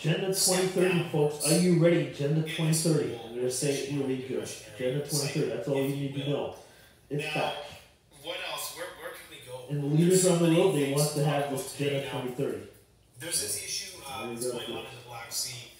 Agenda 2030, folks. Are you ready? Agenda 2030. I'm going to say it really good. Agenda 2030. That's all you need to know. It's back. What else? Where can we go? And the leaders around the world, they want to have this Agenda 2030. There's this issue that's going on in the Black Sea.